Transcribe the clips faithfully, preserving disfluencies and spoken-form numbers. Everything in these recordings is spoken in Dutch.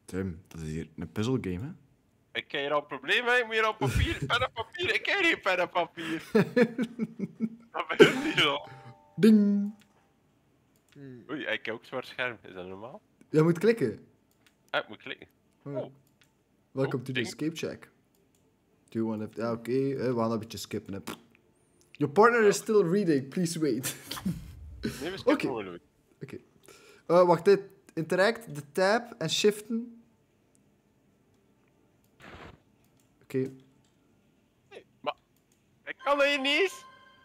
Tim, dat is hier een puzzelgame, hè? Ik heb hier al een probleem, hè. Ik moet hier al papier, pen en papier. Ik heb geen pen en papier. Dat begint hier al. Ding! Oei, ik heb ook zwart scherm. Is dat normaal? Je moet klikken. Ah, ik moet klikken. Oh. Welcome Oh, to the ding. escape check. Do you want to... Ja, oké. Okay. We gaan een beetje skippen, hè. Your partner is still reading. Please wait. Nee, we Oké. skippen gewoon. Oké. Okay. Uh, wacht, dit. Interact, de tab en shiften. Oké. Okay. Nee, maar... Ik kan dat hier niet eens.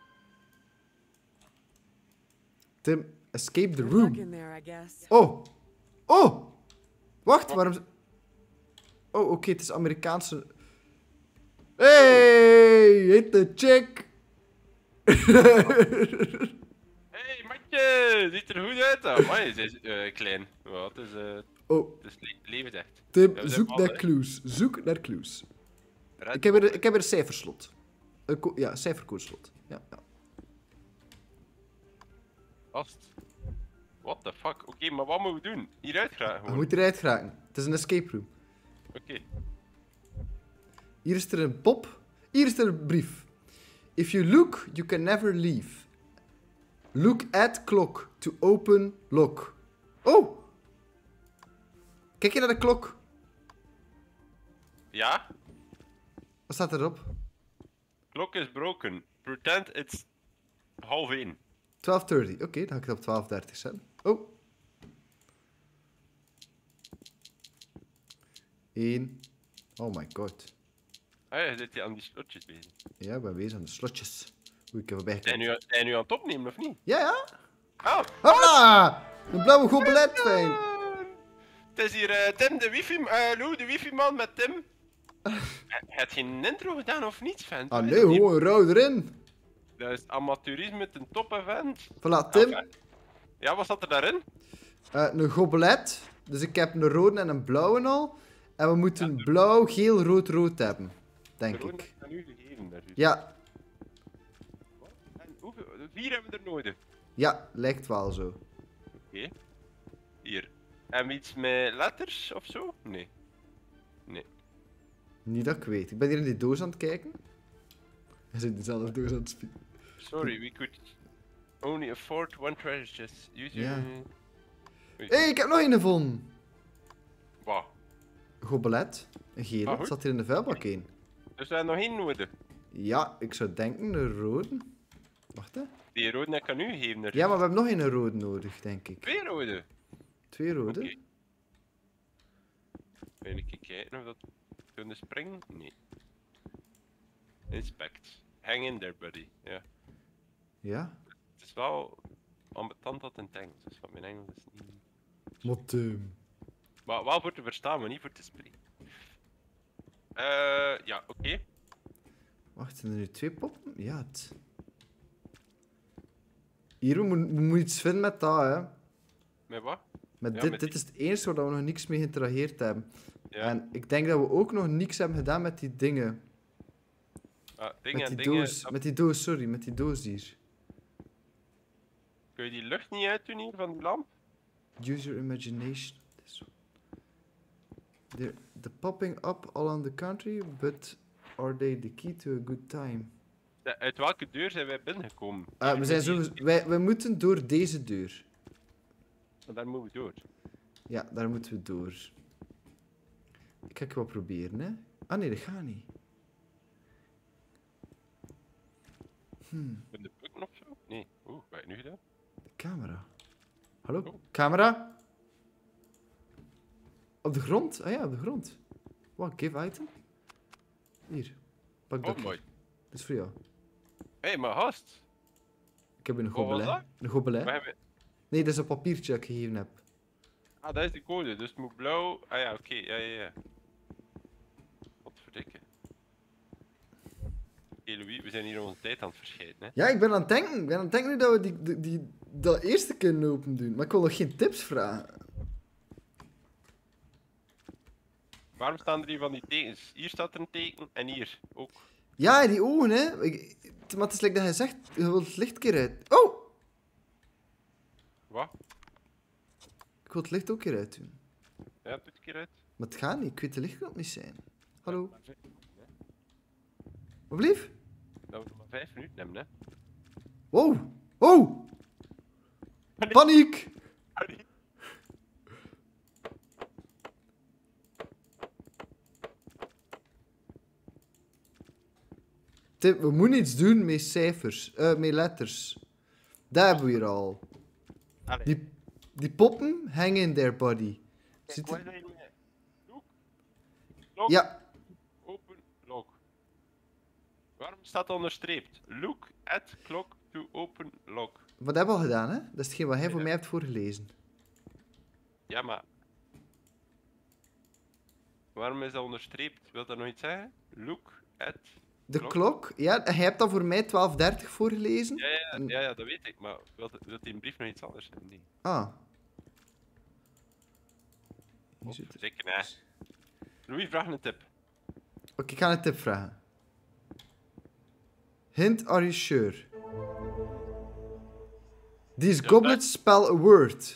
Tim, escape the Good luck room. in there, I guess. Oh! Oh! Wacht, waarom... Oh, oké, okay, het is Amerikaanse... Hey! Hit the chick! Hey, matje! Ziet er goed uit, dan. Maar je is uh, klein. Wat is... Uh, oh. Het is le levend echt. Tim, Ja, zoek alle, naar clues. Zoek naar clues. Red Ik heb, er, ik heb er een cijferslot. Een ko ja, cijfercodeslot. Ja, ja. Vast. What the fuck? Oké, okay, maar wat moeten we doen? Hieruit graag. We moeten eruit geraken. Het is een escape room. Oké. Okay. Hier is er een pop. Hier is er een brief. If you look, you can never leave. Look at clock to open lock. Oh! Kijk je naar de klok? Ja? Wat staat erop? Klok is broken. Pretend it's half één. twaalf dertig. Oké, okay, dan ga ik het op twaalf dertig zetten. Oh. één. Oh my god. Ah ja, zit je aan die slotjes bezig. Ja, ik ben bezig aan de slotjes. Oei, ik heb erbij Zijn gekeken. nu, nu aan het opnemen, of niet? Ja, ja. Oh! Hopla! Een blauwe gobelet, fijn. Het is hier uh, Tim, de wifi... Uh, Lou, de wifi-man met Tim. Heb je geen intro gedaan of niets, vent? Ah nee, gewoon rauw erin. Dat is amateurisme ten top, event. Voilà, Tim. Ah, ja, wat zat er daarin? Uh, een gobelet. Dus ik heb een rode en een blauwe al. En we moeten ja, blauw, geel, rood, rood hebben. Denk de ik. Aan u gegeven, daar dus. Ja. En hoeveel? Vier hebben we er nodig. Ja, lijkt wel zo. Oké. Okay. Hier. En iets met letters of zo? Nee. Nee. Niet dat ik weet. Ik ben hier in die doos aan het kijken. Hij zit in dezelfde doos aan het spelen. Sorry, we could only afford one treasure chest. Use ja. your... Hé, hey, ik heb nog een gevonden. Wat? Gobelet. Een gele. Ah, het zat hier in de vuilbak heen. Dus we hebben nog één nodig? Ja, ik zou denken een rode. Wacht hè. Die rode kan u geven. Er. Ja, maar we hebben nog een rode nodig, denk ik. Twee rode? Twee rode. Okay. Wil ik kijken of dat kunnen springen? Nee. Inspect. Hang in there, buddy. Ja. Ja? Het is wel ambetant dat in het Engels is, want mijn Engels is niet... Wat um... Maar wel voor te verstaan, maar niet voor te spreken. Eh, uh, ja, oké. Okay. Wacht, zijn er nu twee poppen? Ja, het... Hier, we moeten, we moeten iets vinden met dat, hè. Met wat? Met ja, dit, met dit die... is het eerste waar we nog niks mee geïnterageerd hebben. Ja. En ik denk dat we ook nog niks hebben gedaan met die dingen. Ah, dingen met die en dingen... doos, met die doos, sorry, met die doos hier. Kun je die lucht niet uitdoen hier van die lamp? Use your imagination. They're, they're popping up all on the country, but are they the key to a good time? Ja, uit welke deur zijn wij binnengekomen? Uh, we zijn zo, wij, wij moeten door deze deur. En daar moeten we door. Ja, daar moeten we door. Ik ga het wel proberen, hè. Ah nee, dat gaat niet. Hmm. Met de bukken of zo? Nee. Oeh, wat heb je nu gedaan? De camera. Hallo? Oh. Camera? Op de grond? Ah ja, op de grond. Wat, give item? Hier. Pak dat. Oh, mooi. Dat is voor jou. Hé, hey, maar gast. Ik heb een Wat was gobelet. dat? Een gobelet. We hebben... Nee, dat is een papiertje dat ik gegeven heb. Ah, dat is de code, dus het moet blauw... Ah ja, oké, okay. ja, ja, ja. Wat verdikken. Oké, okay, Louis, we zijn hier onze tijd aan het verscheiden, hè. Ja, ik ben aan het denken. Ik ben aan het denken nu dat we die, die, die, dat eerste kunnen open doen. Maar ik wil nog geen tips vragen. Waarom staan er hier van die tekens? Hier staat er een teken en hier ook. Ja, die ogen, hè. Ik, maar het is like dat hij zegt, je wilt het licht een keer uit. Oh! Wat? Ik wil het licht ook een keer uit doen. Ja, Ja, doe het een keer uit. Maar het gaat niet, ik weet de lichtknop niet zijn. Hallo? Wat blief? Dat we nog maar vijf minuten hebben, hè. Wow! Oh! Paniek! Sorry. Tim, we moeten iets doen met cijfers, eh, met letters. Dat hebben we hier al. Allee. Die, die poppen hangen in their body. Kijk, Zit wat er- is dat hier? Look. Lock. Ja, Open lock. Waarom staat dat onderstreept? Look at clock to open lock. wat hebben we al gedaan, hè? Dat is hetgeen wat jij voor Ja. mij hebt voorgelezen. Ja, maar... Waarom is dat onderstreept? Wil dat nog iets zeggen? Look at... De Klok. klok, ja, jij hebt dat voor mij twaalf dertig voorgelezen. Ja, ja, En- ja, ja, dat weet ik, maar wil, wil die brief nog iets anders zijn? Nee. Ah. Hier Of, zit het. zeker, nee. Louis, vraag een tip. Oké, ik ga een tip vragen. Hint, are you sure? These Ja, goblets spell a word.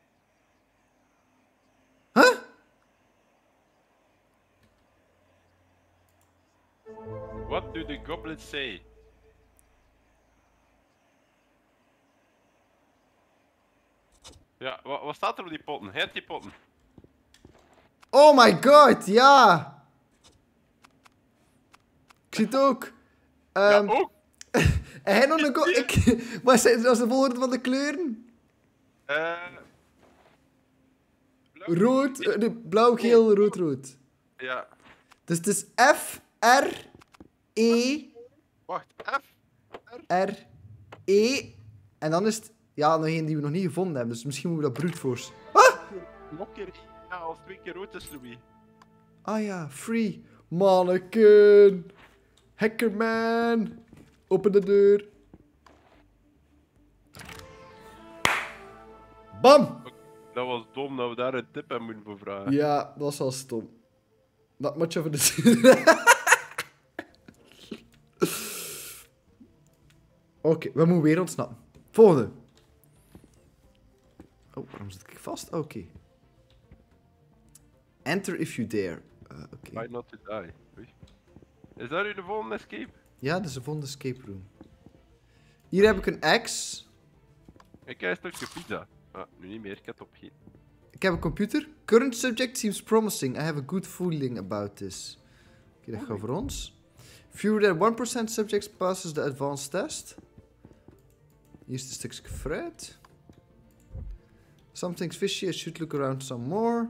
Huh? What do the goblets say? Ja, wat, wat staat er op die potten? Hij heeft die potten. Oh my god, ja! Ik zie het ook. Ehm ja, ook. en hij nog een go- ik, Wat zijn dat de volgorde van de kleuren? Eh blauw. Rood, eh, nee, blauw, geel, rood, rood. Ja, Dus het is F, R, E, wacht, F. R, E. En dan is het... Ja, nog één die we nog niet gevonden hebben. Dus misschien moeten we dat brute force... Nog een keer. Ja, als twee keer rood is, Louis. Ah ja, free. Manneken. Hackerman. Open de deur. Bam! Dat was dom dat we daar een tip aan moeten voor vragen. Ja, dat was wel stom. Not much of a Oké, we moeten weer ontsnappen. Volgende. Oh, waarom zit ik vast? Oké. Enter if you dare. Uh, Oké. Try not to die. Oei. Is dat nu de volgende escape? Ja, dat is de volgende escape room. Hier heb ik een X. Ik krijg een stukje pizza. Ah, nu niet meer, ik heb het opgegeten. Ik heb een computer. Current subject seems promising. I have a good feeling about this. Oké, dat gaat voor ons. Fewer than one percent subjects passes the advanced test. Hier is een stukje fruit. Something's fishy. I should look around some more.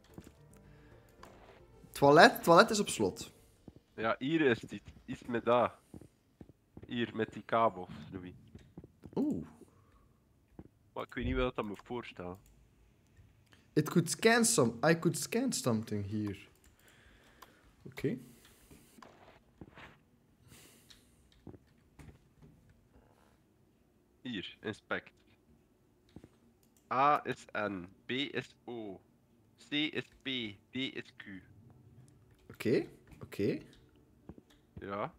Toilet. Toilet is op slot. Ja, hier is het. Iets met dat. Hier, met die kabels, Louis. Oeh. Maar ik weet niet wat dat me voorstelt. It could scan some. I could scan something here. Oké. Hier, inspect. A is N, B is O, C is P, D is Q. Oké. Oké. Ja.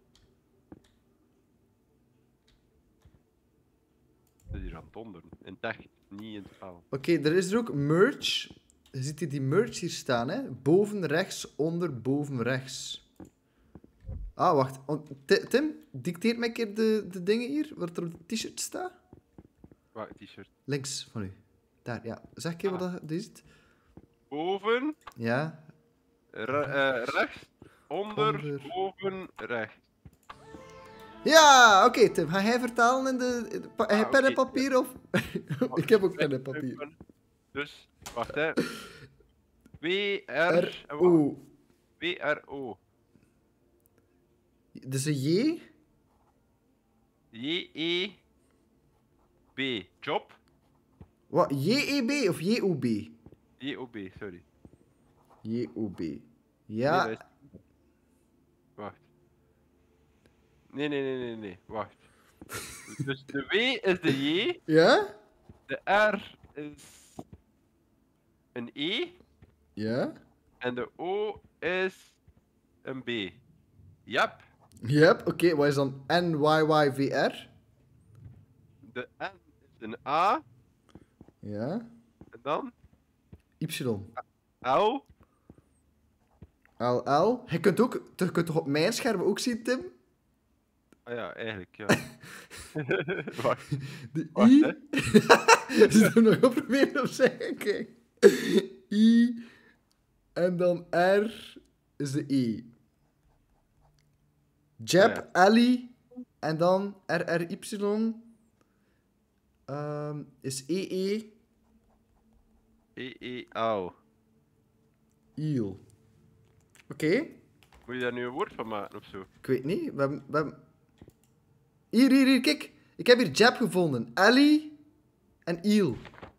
Het is hier aan het donderen. In het echt, niet in het spel. Oké, er is er ook merge. Je ziet hier die merge hier staan, hè? Boven rechts, onder, boven rechts. Ah, wacht. On- Ti- Tim, dicteer mij een keer de, de dingen hier, wat er op het t-shirt staat. Wacht, t-shirt. Links van u. Daar, ja. Zeg een keer Ah. wat dat is. Boven, Ja. re- eh, rechts, onder, Onder. boven, rechts. Ja, oké, Tim. Ga jij vertalen in de... in de pa- Ah, heb je pen en oké. papier of... Ik heb ook pen en papier. Dus, wacht hè. W, R, R, en wat? O. W, R, O. Dus een J. J, E, B. Job. Wat? J E B of J O B? J, O, B, sorry. J O B. Nee, Ja. dat is- Wacht. Nee, nee, nee, nee, nee. Wacht. Dus de W is de J, Ja? de R is een E Ja? en de O is een B. Yep. Yep, oké. Wat is dan N Y Y V R? De N is een A Ja. en dan Y. L. L, L. Je kunt, ook, je kunt toch op mijn scherm ook zien, Tim? Ah ja, eigenlijk, ja. Wacht, De wacht, I. hè. Ze doen nog op proberen op zeggen. Kijk. I. En dan R is de E. Jab, Ah, Ali. En dan R R Y. Um, is E E. E E L. Eel. Oké. Okay. Moet je daar nu een woord van maken of zo? Ik weet niet. We hebben, we hebben... Hier, hier, hier, kijk. Ik heb hier Jab gevonden. Ali en Eel.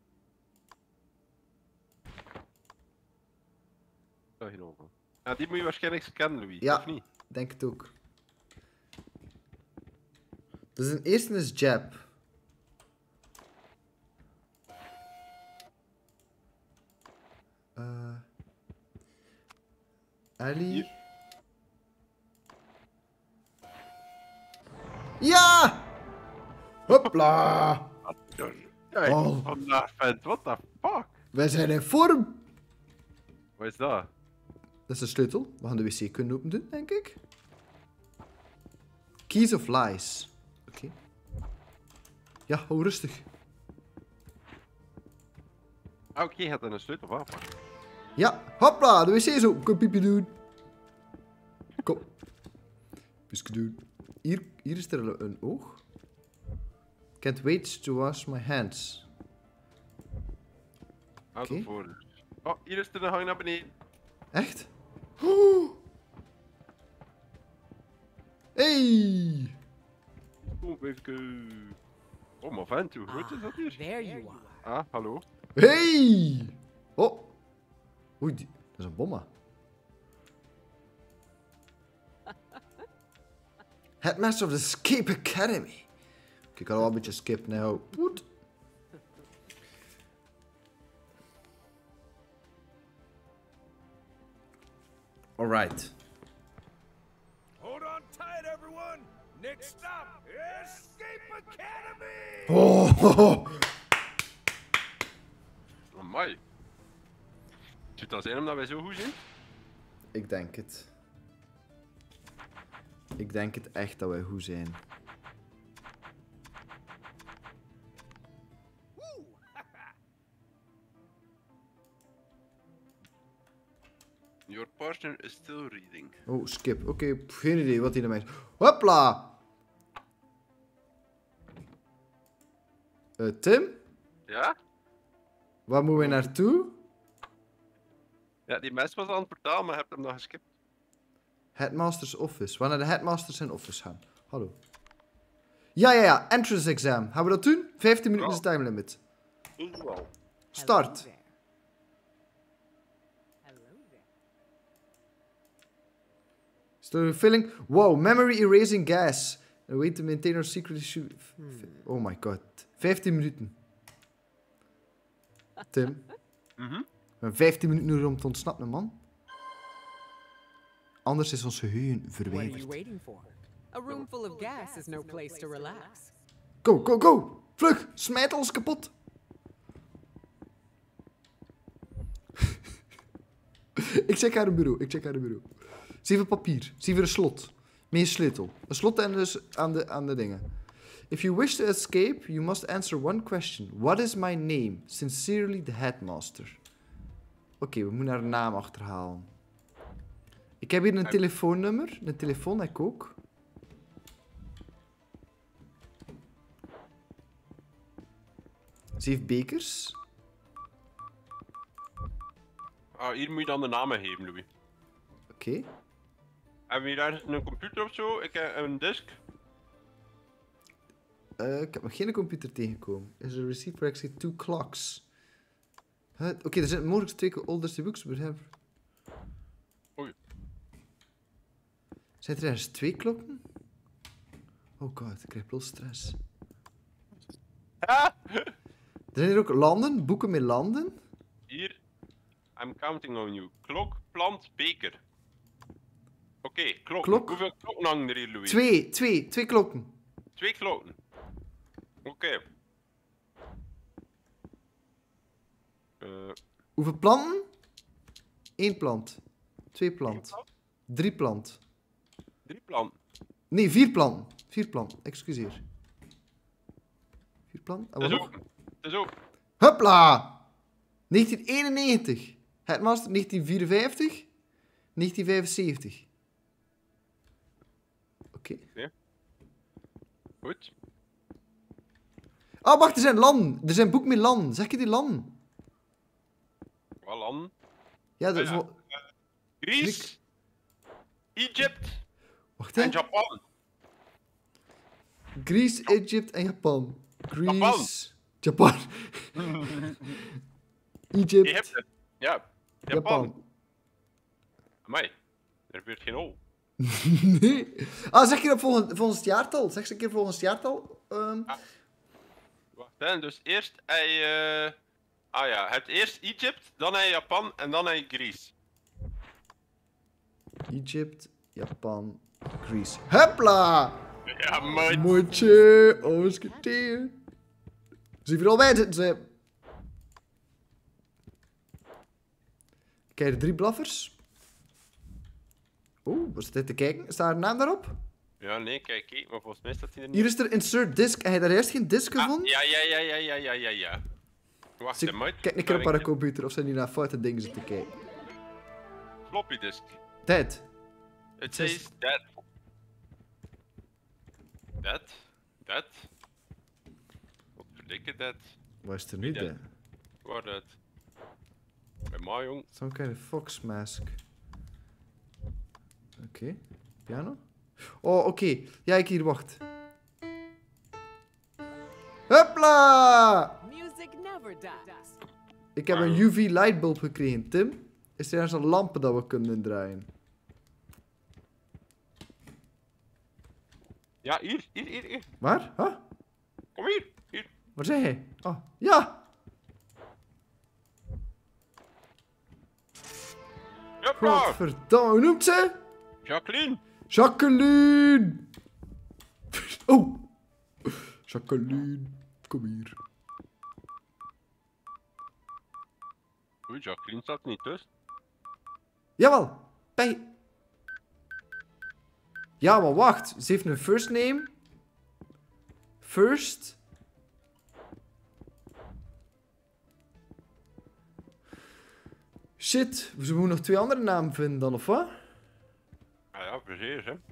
Dat geen ogen. Ja, die moet je waarschijnlijk scannen, Louis. Ja. Of niet? Denk het ook. Dus de eerste is Jab. Uh, Ali. Hier. Ja! Hopla! Ja, Oh. vandaag vent, what the fuck? Wij zijn in vorm. Wat is dat? Dat is de sleutel. We gaan de wc kunnen open doen, denk ik. Keys of Lies. Oké. Okay. Ja, hou rustig. Ah, oké, je gaat er een sleutel van afpakken. Ja, hopla, de wc is open. Kom piepje doen. Kom. Piepje doen. Hier, hier is er een oog. Can't wait to wash my hands. Houd Oké. okay. voor. Oh, hier is er een hang naar beneden. Echt? Oh. Hey! Kom even. Oh, maar vent, hoe groot is dat hier? There you are. Ah, hallo. Hey! Oh. Oei, die- dat is een bomma. Headmaster of the Escape Academy. Kijk, ik kan wel een beetje skip nou. Woed. Alright. Hold on tight, everyone. Next stop, Escape Academy. Oh. Amai. Zou dat zijn omdat wij zo goed zijn? Ik denk het. Ik denk het echt dat wij goed zijn. Your partner is still reading. Oh, skip. Oké, okay, geen idee wat hij naar mij is. Hopla! Uh, Tim? Ja? Waar moeten we naartoe? Ja, die mens was aan het portaal, maar je hebt hem nog geskipt. Headmaster's office. We gaan naar de headmaster zijn office gaan. Hallo. Ja, ja, ja. Entrance exam. Gaan we dat doen? vijftien minuten is de time limit. Wel. Start. Hello there. Hello there. Story filling. Wow, memory erasing gas. A way to maintain our secret issue. Oh my god. vijftien minuten. Tim. Mhm. We hebben vijftien minuten nodig om te ontsnappen, man. Anders is ons geheugen What are you verwijderd. waiting for? A room full of gas is no place to relax. Go, go, go! Vlug! Smijt alles kapot! Ik check haar een bureau, ik check haar een bureau. Zie even papier, zie even een slot. Met een sleutel. Een slot en dus aan de, aan de dingen. If you wish to escape, you must answer one question. What is my name? Sincerely, the headmaster. Oké, okay, we moeten haar naam achterhalen. Ik heb hier een telefoonnummer. Een telefoon heb ik ook. Ze heeft bekers. Ah, hier moet je dan de namen geven, Louis. Oké. Okay. Hebben we hier ergens een computer of zo? Ik heb een disk. Uh, ik heb nog geen computer tegengekomen. Is a receipt for actually two clocks? Huh? Oké, okay, er zijn mogelijk twee older books, but have... Oei. Zijn er ergens twee klokken? Oh god, ik krijg plots stress. Ah! Er zijn hier ook landen, boeken met landen. Hier. I'm counting on you. Klok, plant, beker. Oké, okay, klok. Klok. Hoeveel klokken hangen er hier, Louis? Twee, twee, twee klokken. Twee klokken. Oké. Okay. Uh, Hoeveel planten? één plant. Twee plant. plant? Drie plant. Drie planten. Nee, vier planten. Vier planten, excuseer. Vier planten. En Het wat is nog? open. Het is open. Hupla! negentien eenennegentig. Headmaster negentien vierenvijftig. negentien vijfenzeventig. Oké. Goed. Ah, wacht, er zijn landen. Er zijn boek met landen. Zeg je die landen? Wat landen? Ja, dat is Ah, ja. wel... Greece. Egypt. Wacht, hè. En Japan. Greece, Egypt en Japan. Japan. Greece... Japan. Egypt. Egypte. Ja. Japan. Japan. Amai. Er gebeurt geen hol. Nee. Ah, zeg je dat volgens, volgens het jaartal? Zeg ze een keer volgens het jaartal. Um, Wacht, hè. Dus eerst hij... eh, Ah ja, het eerst Egypt, dan hij Japan en dan hij Greece. Egypt, Japan, Greece. Hupla! Ja, mooi. Moetje, osketeer. Zie je er al bij zitten, ze. Kijk, de drie blaffers. Oeh, wat is dit te kijken? Is daar een naam daarop? Ja, nee, kijk, kijk, maar volgens mij staat hij er niet. Hier is er insert disk. Heb je daar eerst geen disk Ah, gevonden? ja, ja, ja, ja, ja, ja, ja, ja. Wacht, Zie- hè, mooi. Kijk een keer op haar computer of ze niet naar foute dingen zitten kijken. Floppy disk. Tijd. Het Zes- says that. Dat. Dat. Wat verdikke dat? Wat is er nu, dat? hè? Waar dat? Bij mij, jong. Some kind of fox mask. Oké. Piano? Oh, oké. Ja, ik hier, wacht. Hopla! Music never dies. Ik heb een U V lightbulb gekregen, Tim. Is er ergens een lampen dat we kunnen draaien? Ja, hier, hier, hier, hier. Waar? Huh? Kom hier. Hier. Waar zei hij? Oh, ja! Hopla. Godverdamme, hoe noemt ze? Jacqueline. Jacqueline! Oh! Jacqueline, kom hier. Oei, Jacqueline staat niet tussen. Jawel, bij... Ja, maar wacht. Ze heeft een first name. First. Shit, we moeten nog twee andere namen vinden dan, of wat? Ah ja, precies, hè.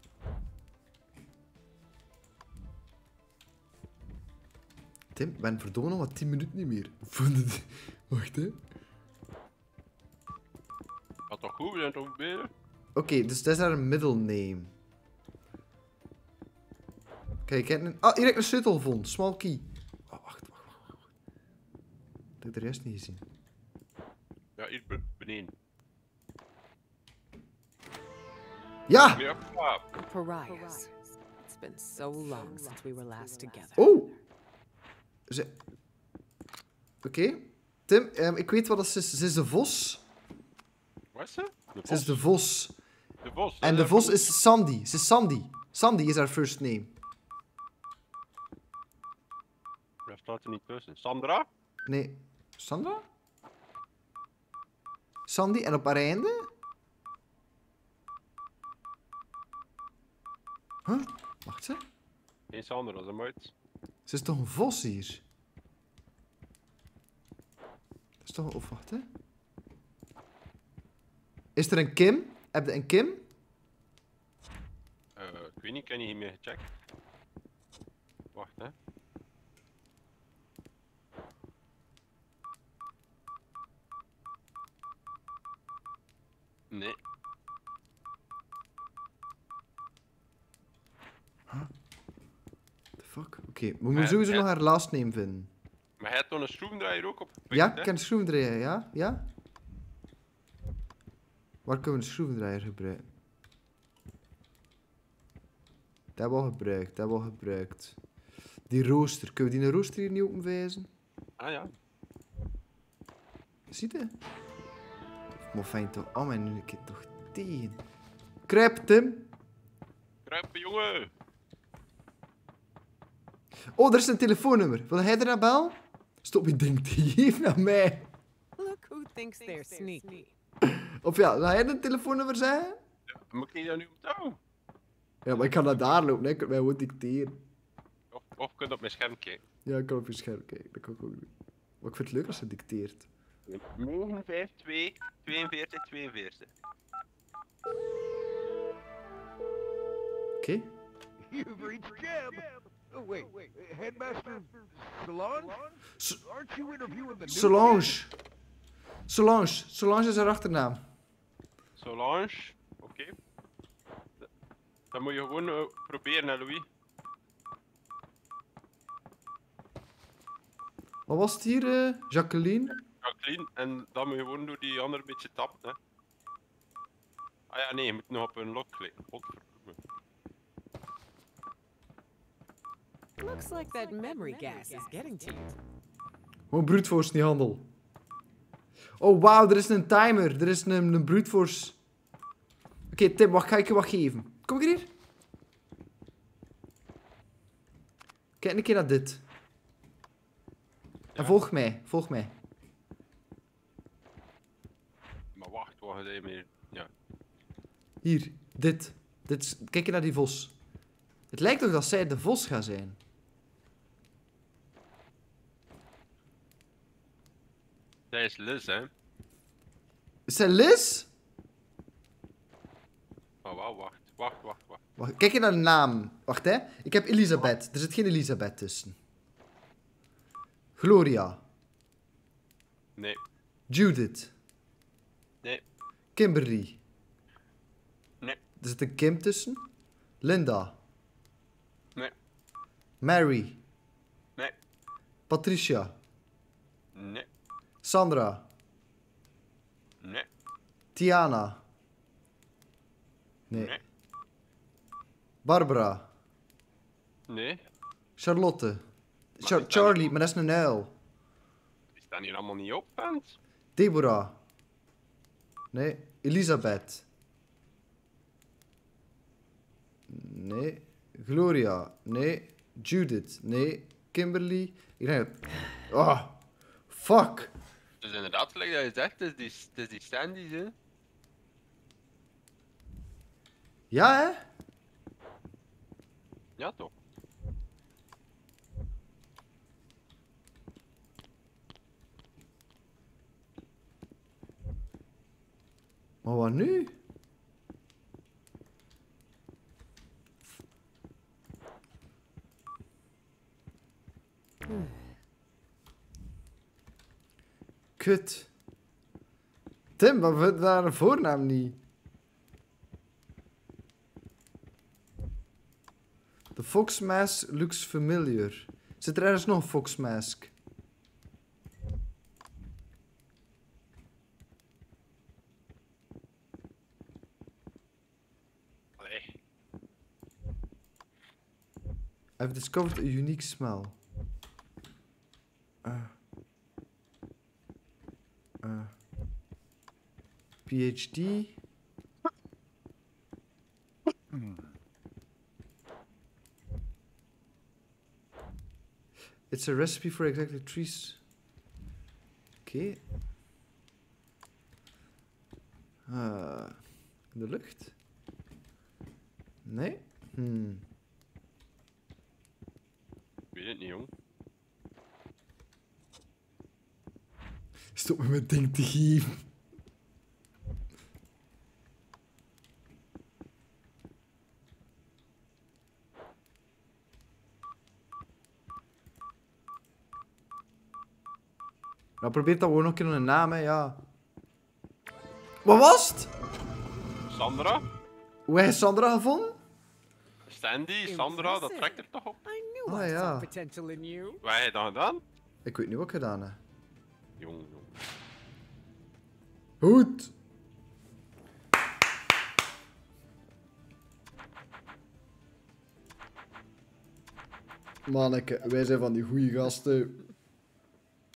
Tim, ik ben verdomme nog maar tien minuten niet meer. Vond het... Wacht, hè. Wat toch goed, we zijn toch bezig? Oké, dus dat is haar middle name. Kijk, ik heb een... Ah, hier heb ik een sleutel gevonden. Small key. Oh, wacht, wacht, wacht, wacht. Dat heb ik de rest niet gezien. Ja, hier be- beneden. Ja! Ja, ah, Pariahs. It's been so long since we were last together. Oh! Ze... Oké. Tim, ehm, ik weet wat dat is. Ze is de vos. wat is ze? De Ze is vos. de vos. De vos. En de vos is Sandy. Ze is Sandy. Sandy is haar first name. Daar staat er niet tussen. Sandra? Nee. Sandra? Sandy. En op haar einde? Huh? Wacht ze. Geen Sandra, dat is een uit. Ze is toch een vos hier? Dat is toch een... Of wacht, hè. Is er een Kim? Heb je een Kim? Uh, ik weet niet, ik heb niet meer gecheckt. Wacht, hè. Nee. The fuck? Oké, we moeten sowieso ja. nog haar last name vinden. Maar hij heeft toch een schroevendraaier ook op? Ja, ik kan de schroevendraaier, ja? Ja? Waar kunnen we de schroevendraaier gebruiken? Dat hebben we al gebruikt, dat hebben we al gebruikt. Die rooster, kunnen we die een rooster hier niet openwijzen? Ah ja. Ziet je? Maar fijn toch, oh mijn, nu ik het toch tegen. Kruip, Tim. Kruipen, jongen. Oh, er is een telefoonnummer. Wil jij er naar bel? Stop je ding te geven naar mij. Look who thinks they're sneaky. Of ja, ga jij een telefoonnummer zeggen? Moet ik niet dat nu onthouden? Ja, maar ik kan naar daar lopen, hè. Ik kan mij gewoon dicteren. Of, of kun je op mijn scherm kijken. Ja, ik kan op je scherm kijken. Dat kan ik ook doen. Maar ik vind het leuk als je dicteert. negen vijf twee tweeënveertig tweeënveertig. Oké. You've reached Jeb. Oh, wait. Headmaster Solange? S- Aren't you interviewing the new Solange. Solange. Solange is haar achternaam. Solange. Oké. Okay. Dan moet je gewoon uh, proberen, hè, Louis. Wat was het hier, uh, Jacqueline? Jacqueline. En dan moet je gewoon door die andere beetje tappen, hè. Ah ja, nee, je moet nog op een lock klikken. Godverdomme. Looks like that memory gas is getting to you. Gewoon brute force, niet handel. Oh, wauw, er is een timer. Er is een, een brute force. Oké, okay, Tim, wacht, ga ik je wat geven? Kom ik hier? Kijk een keer naar dit. En Ja. volg mij, volg mij. Maar wacht, wacht even. Ja. Hier, dit. dit is, kijk je naar die vos. Het lijkt toch dat zij de vos gaat zijn. Zij is Liz, hè. Is zij Liz? Oh, wauw, wacht. Wacht, wacht, wacht. Wacht, kijk je naar de naam. Wacht, hè. Ik heb Elisabeth. Er zit geen Elisabeth tussen. Gloria. Nee, Judith. nee, Kimberly. nee, Er zit een Kim tussen. Linda. nee, Mary. nee, Patricia. nee, Sandra. nee, Tiana. Nee. nee, Barbara. nee. Charlotte. Maar Char- die staan Charlie, hier- maar dat is een uil. Die staan hier allemaal niet op, vent. Deborah. Nee. Elisabeth. Nee. Gloria. Nee. Judith. Nee. Kimberly. Ik denk dat... Oh. Fuck. Dus inderdaad, gelijk dat je zegt, het is die, het is die Sandy's, hè. Ja, hè? Ja, toch. Maar wat nu? Kut. Tim, wat vind je daar een voornaam niet? The fox mask looks familiar. Zit er ergens nog een fox mask? Allee. I've discovered a unique smell. Uh. Uh. PhD. It's a recipe for exactly trees. Oké. Okay. Uh, in de lucht? Nee? Hmm. Ik weet het niet, jong. Stop me met ding te geven. Nou, probeer dat gewoon nog een keer een naam, hè, ja. Wat was het? Sandra? Hoe heb je Sandra gevonden? Sandy, Sandra, dat trekt er toch op? I knew Oh, I ja. saw potential in you. Wat heb je dan gedaan? Ik weet niet wat ik gedaan heb. Jong, jong. Goed. Manneke, wij zijn van die goede gasten.